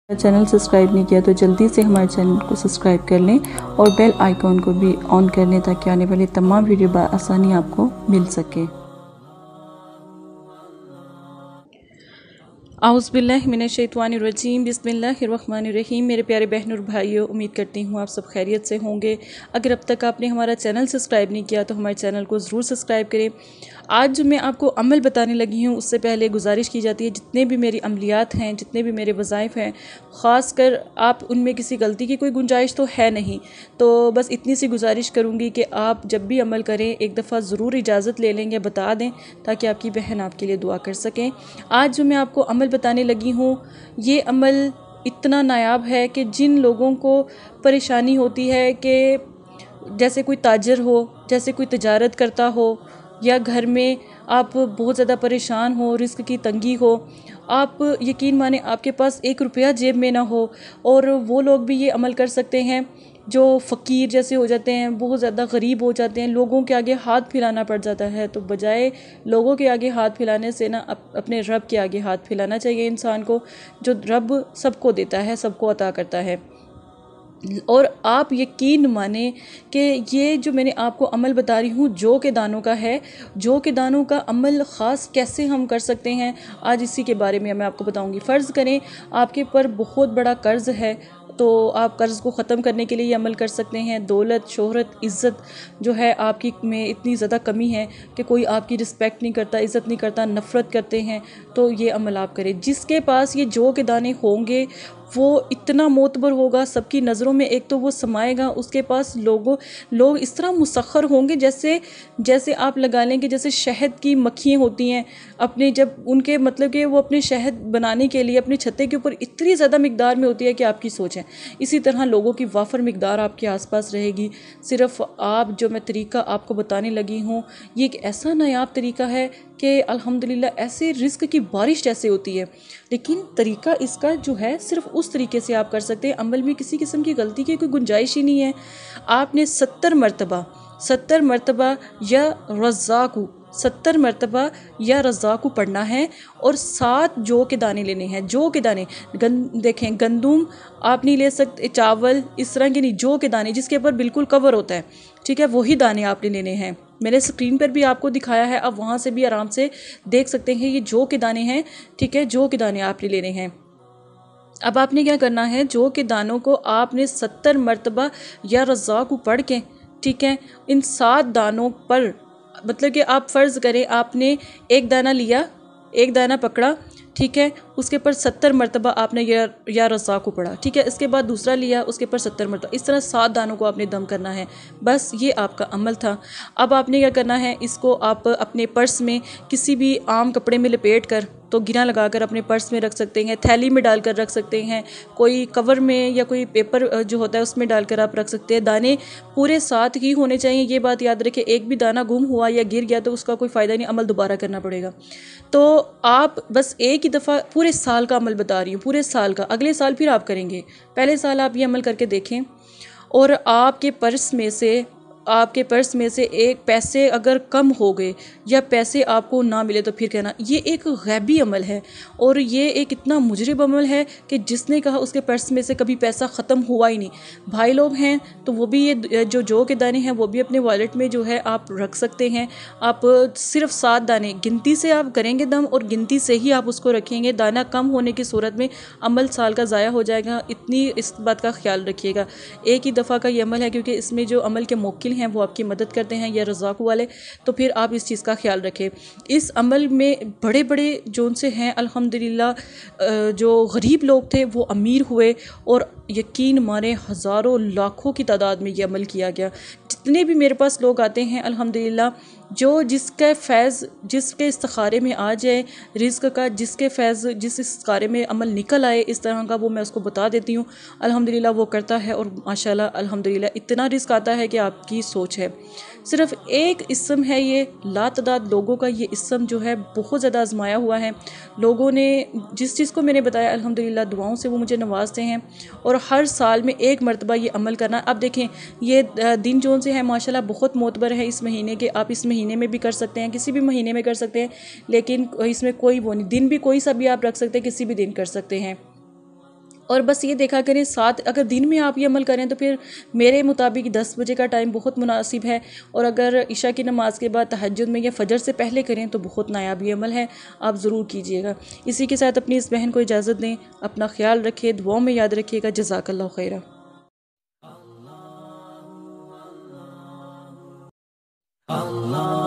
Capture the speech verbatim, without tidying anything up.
Channel subscribe नहीं किया तो जल्दी से हमारे चैनल को सब्सक्राइब कर लें और बेल आइकॉन को भी ऑन कर लें ताकि आने वाली तमाम वीडियो बआसानी आपको मिल सके। आउज़ुबिल्लाहि मिनश्शैतानिर्रजीम बिस्मिल्लाहिर्रहमानिर्रहीम। मेरे प्यारे बहनों और भाइयों, उम्मीद करती हूँ आप सब खैरियत से होंगे। अगर अब तक आपने हमारा चैनल सब्सक्राइब नहीं किया तो हमारे चैनल को ज़रूर सब्सक्राइब करें। आज जो मैं आपको अमल बताने लगी हूँ उससे पहले गुजारिश की जाती है, जितने भी मेरी अमलियात हैं, जितने भी मेरे वज़ाइफ़ हैं, ख़ास कर आप उनमें किसी गलती की कोई गुंजाइश तो है नहीं, तो बस इतनी सी गुजारिश करूँगी कि आप जब भी अमल करें एक दफ़ा ज़रूर इजाज़त ले लेंगे, बता दें ताकि आपकी बहन आपके लिए दुआ कर सकें। आज जो मैं आपको अमल बताने लगी हूँ ये अमल इतना नायाब है कि जिन लोगों को परेशानी होती है कि जैसे कोई ताजर हो, जैसे कोई तिजारत करता हो, या घर में आप बहुत ज़्यादा परेशान हो, रिस्क की तंगी हो, आप यकीन माने आपके पास एक रुपया जेब में ना हो, और वो लोग भी ये अमल कर सकते हैं जो फ़कीर जैसे हो जाते हैं, बहुत ज़्यादा गरीब हो जाते हैं, लोगों के आगे हाथ फैलाना पड़ जाता है। तो बजाय लोगों के आगे हाथ फैलाने से ना अप, अपने रब के आगे हाथ फैलाना चाहिए इंसान को, जो रब सबको देता है, सबको अता करता है। और आप यकीन माने कि ये जो मैंने आपको अमल बता रही हूँ जौ के दानों का है। जौ के दानों का अमल ख़ास कैसे हम कर सकते हैं, आज इसी के बारे में मैं आपको बताऊँगी। फ़र्ज़ करें आपके पर बहुत बड़ा कर्ज़ है, तो आप कर्ज़ को ख़त्म करने के लिए ये अमल कर सकते हैं। दौलत, शोहरत, इज़्ज़त जो है आपकी में इतनी ज़्यादा कमी है कि कोई आपकी रिस्पेक्ट नहीं करता, इज़्ज़त नहीं करता, नफ़रत करते हैं, तो ये अमल आप करें। जिसके पास ये जौ के दाने होंगे वो इतना मोतबर होगा, सबकी नज़रों में एक तो वो समाएगा, उसके पास लोगों लोग इस तरह मुसख्खर होंगे जैसे जैसे आप लगा लें कि जैसे शहद की मक्खियाँ होती हैं, अपने जब उनके मतलब कि वो अपने शहद बनाने के लिए अपने छत्ते के ऊपर इतनी ज़्यादा मिकदार में होती है कि आपकी सोच है, इसी तरह लोगों की वाफर मिकदार आपके आसपास रहेगी। सिर्फ आप जो मैं तरीका आपको बताने लगी हूँ ये एक ऐसा नायाब तरीका है कि अल्हम्दुलिल्लाह ऐसे रिस्क की बारिश जैसे होती है, लेकिन तरीका इसका जो है सिर्फ उस तरीके से आप कर सकते हैं, अमल में किसी किस्म की गलती की कोई गुंजाइश ही नहीं है। आपने सत्तर मरतबा सत्तर मरतबा या रज़्ज़ाक़ु सत्तर मरतबा या रज़्ज़ाक़ु पढ़ना है, और सात जौ के दाने लेने हैं। जौ के दाने गन देखें, गंदुम आप नहीं ले सकते, चावल इस तरह के नहीं, जौ के दाने जिसके ऊपर बिल्कुल कवर होता है, ठीक है, वही दाने आपने लेने हैं। मैंने स्क्रीन पर भी आपको दिखाया है, आप वहाँ से भी आराम से देख सकते हैं, ये जौ के दाने हैं, ठीक है, जौ के दाने आपने लेने हैं। अब आपने क्या करना है, जौ के दानों को आपने सत्तर मरतबा या रज़्ज़ाक़ु पढ़ के, ठीक है, इन सात दानों पर मतलब कि आप फ़र्ज़ करें आपने एक दाना लिया, एक दाना पकड़ा, ठीक है, उसके ऊपर सत्तर मरतबा आपने या या रज़्ज़ाक़ु पढ़ा, ठीक है, इसके बाद दूसरा लिया, उसके ऊपर सत्तर मरतबा, इस तरह सात दानों को आपने दम करना है। बस ये आपका अमल था। अब आपने क्या करना है, इसको आप अपने पर्स में किसी भी आम कपड़े में लपेट कर, तो गिरा लगा कर अपने पर्स में रख सकते हैं, थैली में डालकर रख सकते हैं, कोई कवर में या कोई पेपर जो होता है उसमें डालकर आप रख सकते हैं। दाने पूरे साथ ही होने चाहिए, ये बात याद रखें, एक भी दाना गुम हुआ या गिर गया तो उसका कोई फ़ायदा नहीं, अमल दोबारा करना पड़ेगा। तो आप बस एक ही दफ़ा पूरे साल का अमल बता रही हूँ, पूरे साल का, अगले साल फिर आप करेंगे, पहले साल आप ये अमल करके देखें, और आपके पर्स में से आपके पर्स में से एक पैसे अगर कम हो गए या पैसे आपको ना मिले तो फिर कहना ये एक गैबी अमल है, और ये एक इतना मुजरिब अमल है कि जिसने कहा उसके पर्स में से कभी पैसा ख़त्म हुआ ही नहीं। भाई लोग हैं तो वो भी ये जो जौ के दाने हैं वो भी अपने वॉलेट में जो है आप रख सकते हैं। आप सिर्फ सात दाने गिनती से आप करेंगे दम, और गिनती से ही आप उसको रखेंगे। दाना कम होने की सूरत में अमल साल का ज़ाया हो जाएगा, इतनी इस बात का ख्याल रखिएगा। एक ही दफ़ा का ये अमल है क्योंकि इसमें जो अमल के मौकिल हैं वो आपकी मदद करते हैं या रज़्ज़ाक़ु वाले, तो फिर आप इस चीज़ का ख्याल रखें। इस अमल में बड़े बड़े जो उनसे हैं अल्हम्दुलिल्लाह जो गरीब लोग थे वो अमीर हुए, और यकीन माने हज़ारों लाखों की तादाद में ये अमल किया गया। जितने भी मेरे पास लोग आते हैं अल्हम्दुलिल्लाह, जो जिसका फैज़ जिसके इस्तिखारे में आ जाए रिज़्क़ का, जिसके फैज़ जिस इस्तिखारे में अमल निकल आए इस तरह का, वो मैं उसको बता देती हूँ, अल्हम्दुलिल्लाह वो करता है, और माशाल्लाह अल्हम्दुलिल्लाह इतना रिज़्क़ आता है कि आपकी सोच है। सिर्फ एक इस्म है ये, लातदाद लोगों का ये इस्म जो है बहुत ज़्यादा आजमाया हुआ है। लोगों ने जिस चीज़ को मैंने बताया अल्हम्दुलिल्लाह दुआओं से वो मुझे नवाजते हैं, और हर साल में एक मरतबा ये अमल करना। अब देखें ये दिन जोन से है माशाल्लाह बहुत मोतबर है इस महीने के, आप इस महीने में भी कर सकते हैं, किसी भी महीने में कर सकते हैं, लेकिन इसमें कोई वो नहीं, दिन भी कोई सा भी आप रख सकते हैं, किसी भी दिन कर सकते हैं। और बस ये देखा करें साथ, अगर दिन में आप ये अमल करें तो फिर मेरे मुताबिक दस बजे का टाइम बहुत मुनासिब है, और अगर इशा की नमाज़ के बाद तहज्जुद में या फजर से पहले करें तो बहुत नायाब ये अमल है, आप ज़रूर कीजिएगा। इसी के साथ अपनी इस बहन को इजाज़त दें, अपना ख्याल रखें, दुआओं में याद रखिएगा। जज़ाकल्लाहु खैरा।